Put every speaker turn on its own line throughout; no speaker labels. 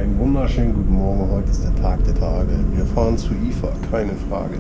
Einen wunderschönen guten Morgen, heute ist der Tag der Tage. Wir fahren zu IFA, keine Frage.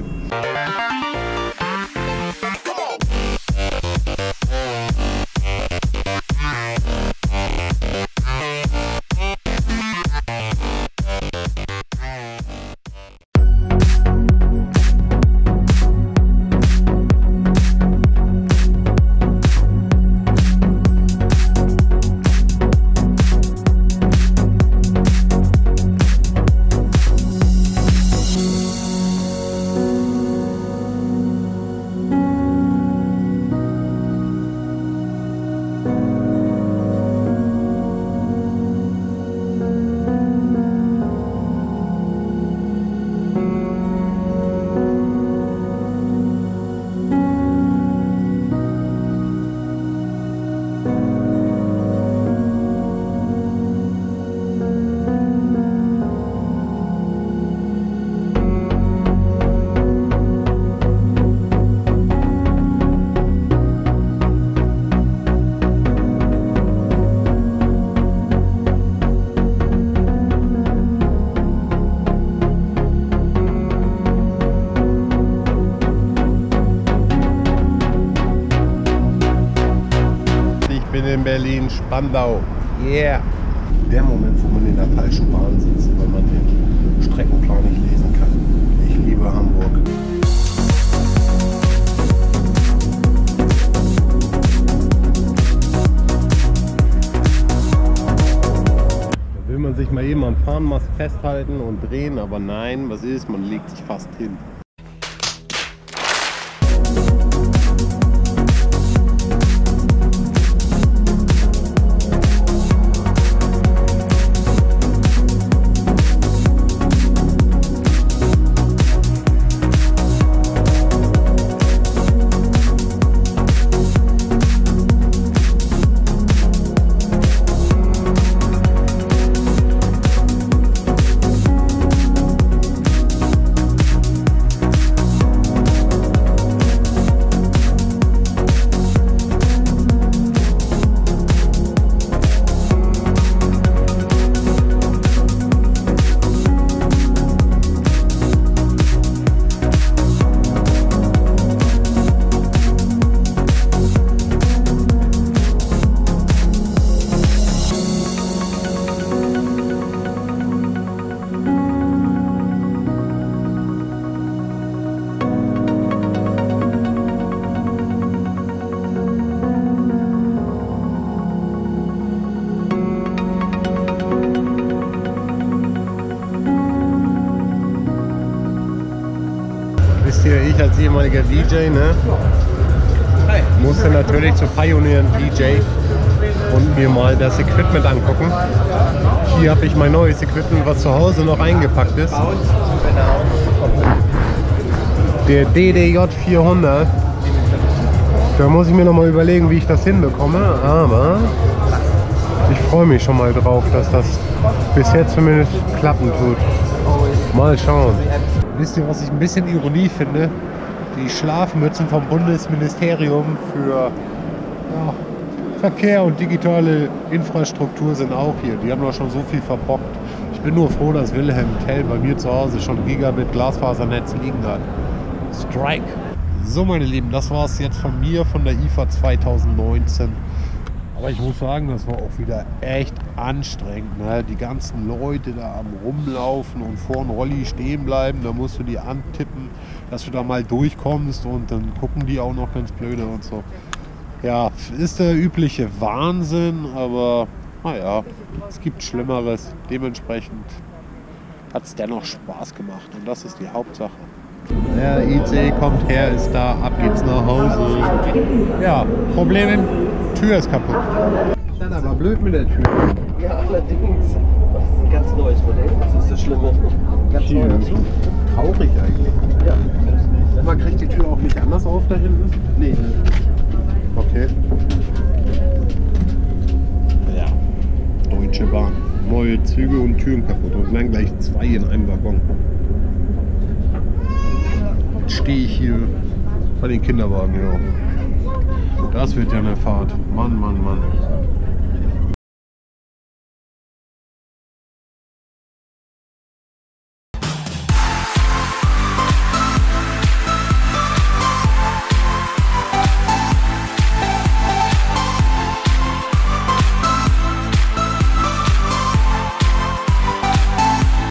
In Berlin, Spandau. Yeah! Der Moment, wo man in der falschen Bahn sitzt, weil man den Streckenplan nicht lesen kann. Ich liebe Hamburg. Da will man sich mal eben am Fahnenmast festhalten und drehen, aber nein, was ist? Man legt sich fast hin. Ich als ehemaliger DJ, ne, musste natürlich zu Pioneer DJ und mir mal das Equipment angucken. Hier habe ich mein neues Equipment, was zu Hause noch eingepackt ist. Der DDJ 400. Da muss ich mir noch mal überlegen, wie ich das hinbekomme, aber ich freue mich schon mal drauf, dass das bisher zumindest klappen tut. Mal schauen. Wisst ihr, was ich ein bisschen Ironie finde? Die Schlafmützen vom Bundesministerium für Verkehr und digitale Infrastruktur sind auch hier. Die haben doch schon so viel verbockt. Ich bin nur froh, dass Wilhelm Tell bei mir zu Hause schon Gigabit Glasfasernetz liegen hat. Strike! So meine Lieben, das war es jetzt von mir, von der IFA 2019. Aber ich muss sagen, das war auch wieder echt anstrengend. Ne? Die ganzen Leute da am Rumlaufen und vor dem Rolli stehen bleiben, da musst du die antippen, dass du da mal durchkommst und dann gucken die auch noch ganz blöde und so. Ja, ist der übliche Wahnsinn, aber naja, es gibt Schlimmeres. Dementsprechend hat es dennoch Spaß gemacht und das ist die Hauptsache. Der IC kommt her, ist da, ab geht's nach Hause. Ja, Problem, Tür ist kaputt. Dann aber blöd mit der Tür.
Ja, allerdings. Das ist ein ganz neues Modell, das ist das Schlimme. Ganz neu dazu.
Traurig eigentlich.
Ja.
Man kriegt die Tür auch nicht anders auf da hinten?
Nee.
Okay. Ja, Deutsche Bahn. Neue Züge und Türen kaputt. Und dann gleich 2 in einem Waggon. Jetzt stehe ich hier bei den Kinderwagen, ja. Das wird ja eine Fahrt. Mann, Mann, Mann.